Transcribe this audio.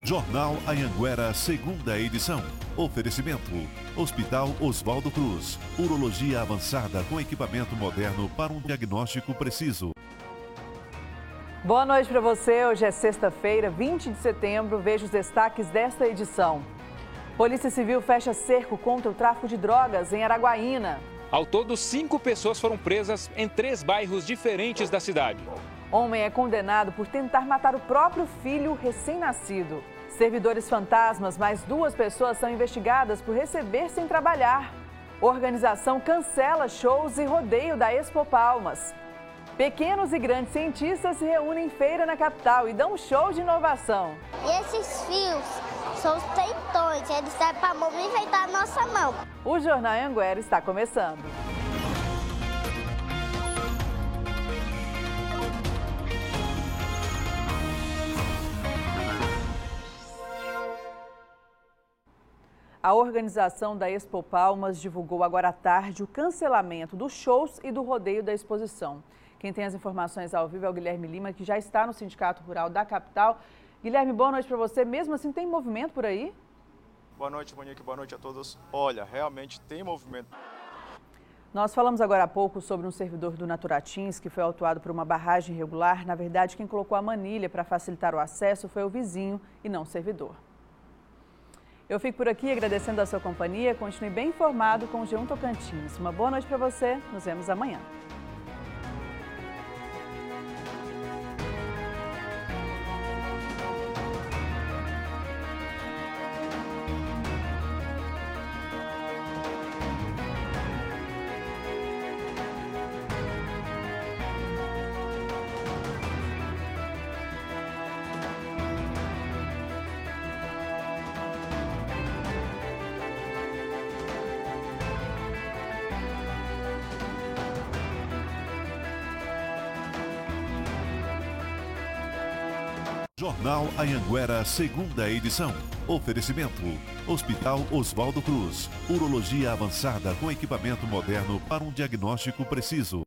Jornal Anhanguera, segunda edição. Oferecimento: Hospital Oswaldo Cruz. Urologia avançada com equipamento moderno para um diagnóstico preciso. Boa noite para você. Hoje é sexta-feira, 20 de setembro. Veja os destaques desta edição. Polícia Civil fecha cerco contra o tráfico de drogas em Araguaína. Ao todo, 5 pessoas foram presas em 3 bairros diferentes da cidade. Homem é condenado por tentar matar o próprio filho recém-nascido. Servidores fantasmas, mais 2 pessoas são investigadas por receber sem trabalhar. Organização cancela shows e rodeio da Expo Palmas. Pequenos e grandes cientistas se reúnem em feira na capital e dão um show de inovação. E esses fios são os tentões, eles servem para movimentar a nossa mão. O Jornal Anhanguera está começando. A organização da Expo Palmas divulgou agora à tarde o cancelamento dos shows e do rodeio da exposição. Quem tem as informações ao vivo é o Guilherme Lima, que já está no Sindicato Rural da capital. Guilherme, boa noite para você. Mesmo assim, tem movimento por aí? Boa noite, Monique. Boa noite a todos. Olha, realmente tem movimento. Nós falamos agora há pouco sobre um servidor do Naturatins que foi autuado por uma barragem irregular. Na verdade, quem colocou a manilha para facilitar o acesso foi o vizinho e não o servidor. Eu fico por aqui agradecendo a sua companhia. Continue bem informado com o G1 Tocantins. Uma boa noite para você. Nos vemos amanhã. Jornal Anhanguera, segunda edição. Oferecimento: Hospital Oswaldo Cruz. Urologia avançada com equipamento moderno para um diagnóstico preciso.